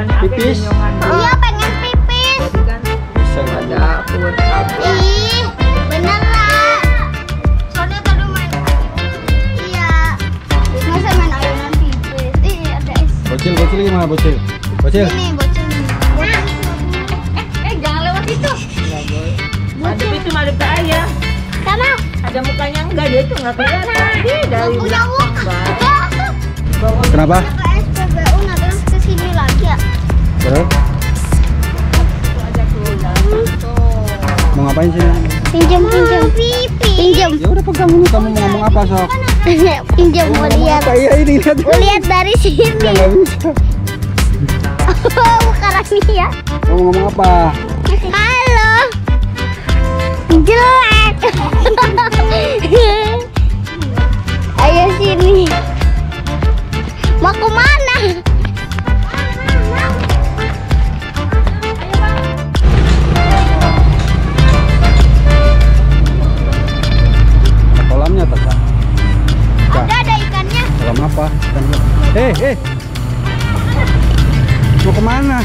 Pipis. Iya pengen pipis. Bisa ada pun. Ih, bener lah. Soalnya tadi main. Iya. Masa main ayunan pipis? Ih, ada es. Bocil gimana bocil? Bocil. Ini bocil nih. Jangan lewat itu. Madep itu madep ke ayah. Sama. Ada mukanya enggak, dia tuh nggak kelihatan. Dia dari Punya belakang. muka. Kenapa? Ke SPBU nah terus ke sini lagi ya. Terus? Mau ngapain sih? Pinjam. Pinjam. Ya udah pegang ini, kamu mau ngomong apa sok? Pinjam mau lihat. Iya ini lihat. Mau lihat dari sini. Ya nggak bisa. Sekarang nih ya. Mau ngomong apa? Halo. Jelek. Ayo sini. Mau kemana? Kolamnya tetap. Ada ikannya. Kolam apa? Mau kemana?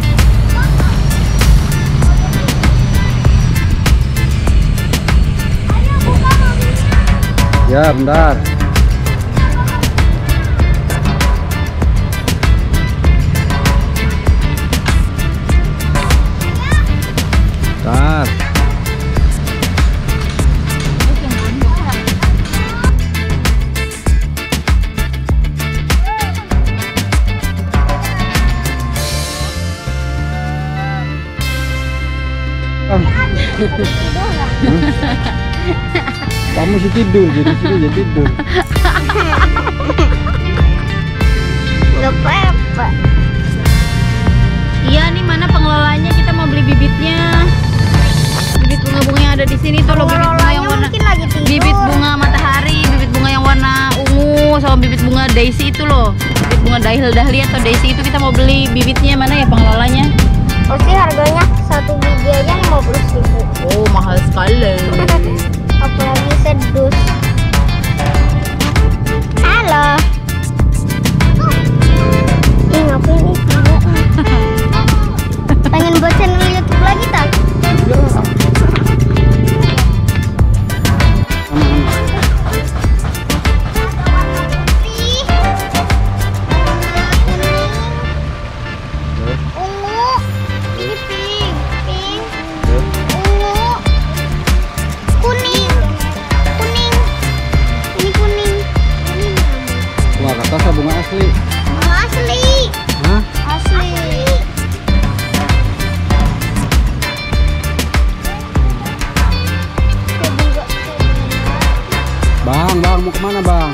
Ya bentar. Bentar. Kamu sih tidur, jadi sini jadi tidur. Gak apa-apa. Iya nih, mana pengelolanya, kita mau beli bibitnya. Bibit bunga-bunga yang ada di sini tuh loh, bibit bunga yang warna Mungkin lagi tidur. bibit bunga matahari, bibit bunga yang warna ungu sama bibit bunga daisy itu loh. Bibit bunga dahlia atau daisy itu kita mau beli bibitnya, mana ya pengelolanya? Pasti harganya satu biji aja 50.000. Oh, mahal sekali. Apalagi sedus. Halo. Ih, ngapain nih? Pengen buat channel YouTube lagi tak? Ungu. Ini pink. Ungu. Kuning. Ini kuning. Bunga kertas atau bunga asli? Bunga asli. Hah? Asli. Bang, mau kemana bang?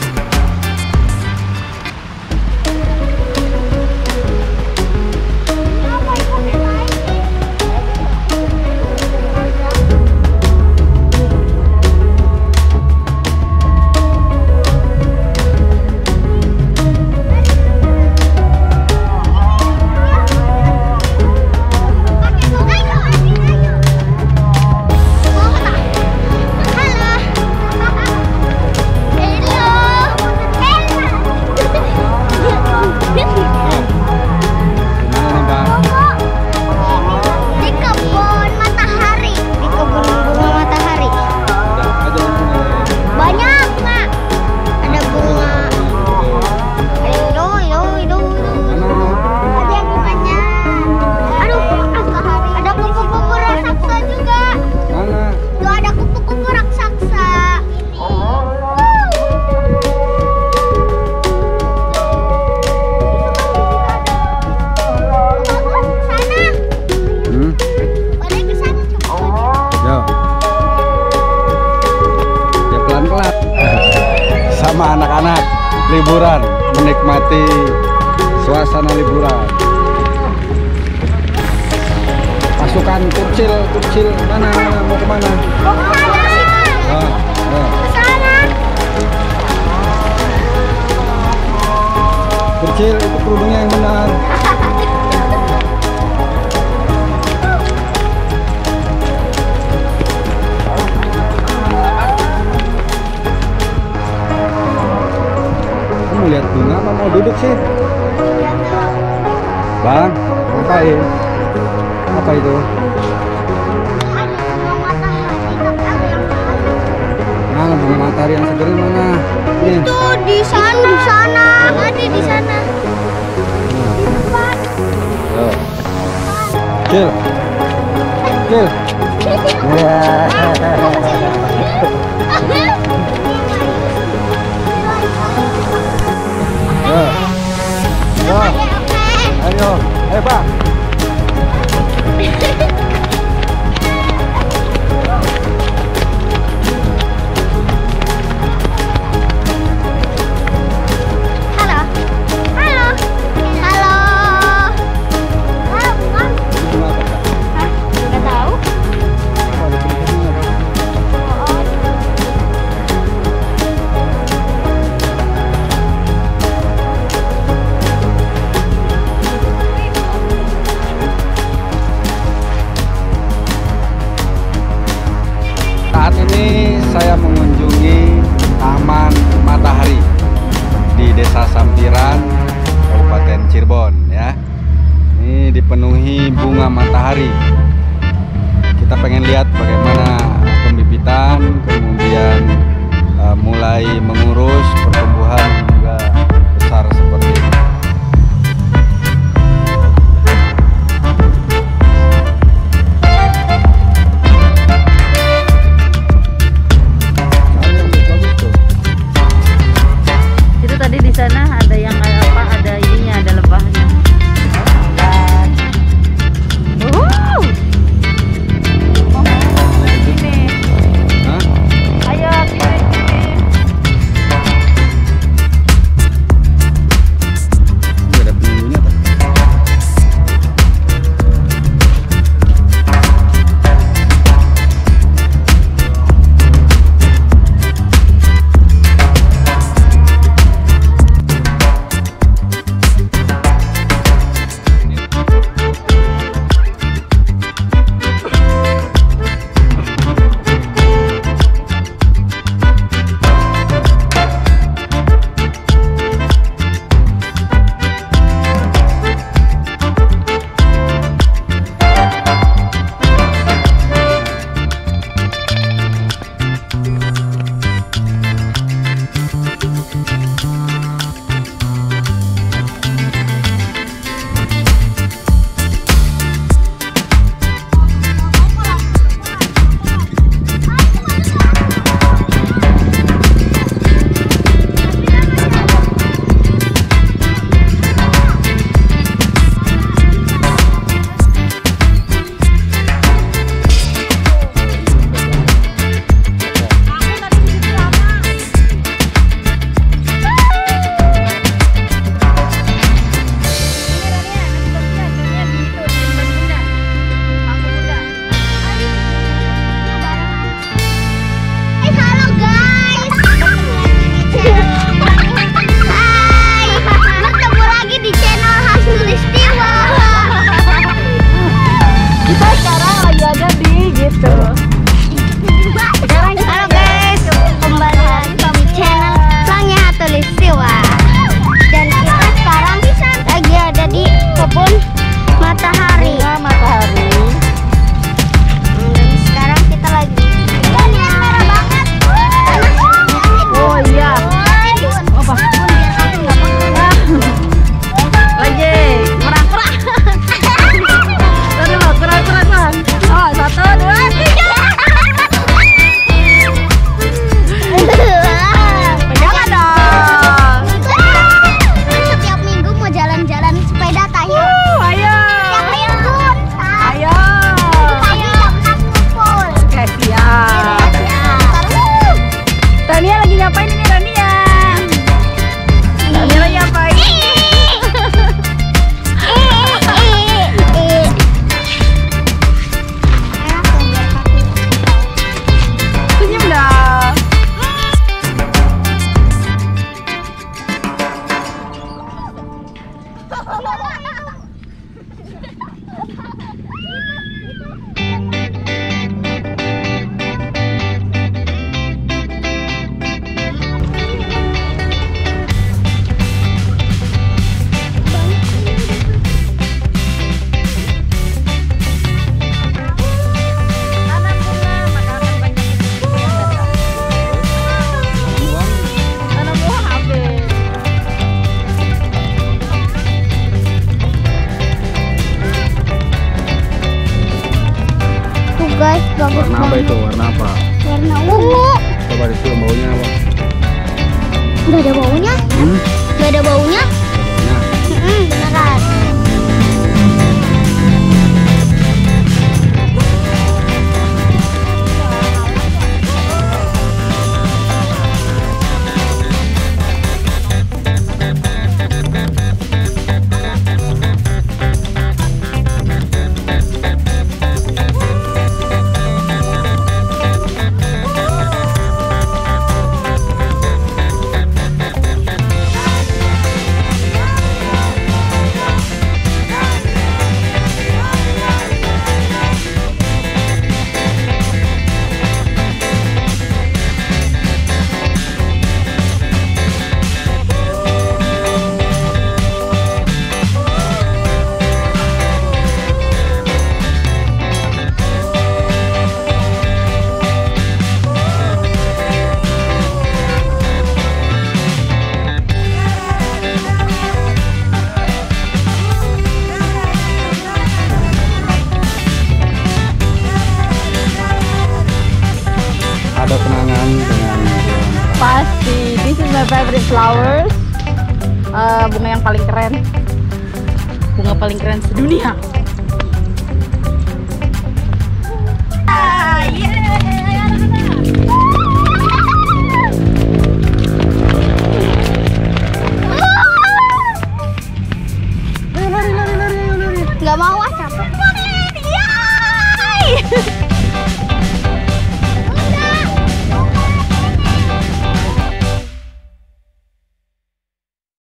Sama anak-anak liburan, menikmati suasana liburan. Pasukan kurcil mana mau kemana? Mau kemana? Ke sana. Kurcil itu kerudungnya yang benar. Kamu lihat bunga apa mau duduk sih? Bang. itu? Ada bunga matahari, tapi ada yang lain. Nah, bunga matahari yang segernya mana? Nih. Itu di sana. Di sana. Ada di sana. Yo. Cil. Cil. Ya. Yo. Yo. Ayo. Ayo, Pak. Halo. Halo. Halo. Halo, bukan? Bunga apa, Kak? Hah? Nggak tahu. Oh, ada bunga. Oh. Saat ini saya mengunjungi Taman Matahari di Desa Sampiran, Kabupaten Cirebon ya. Ini dipenuhi bunga matahari. Kita pengen lihat bagaimana pembibitan, kemudian mulai mengurus pertumbuhan hingga besar seperti ini. Itu tadi di sana ada yang kayak apa? Ada ininya, ada lebahnya. Dan sini. Hah? Ayo sini. guys, bagus Warna apa banget. itu? Warna apa? Warna ungu. Coba dicium baunya apa? Nggak ada baunya? Hmm? Nggak ada baunya? Nah, Beneran. ada kenangan dengan Pasti, this is my favorite flowers. Bunga yang paling keren. Bunga paling keren sedunia. Nggak mau, capek.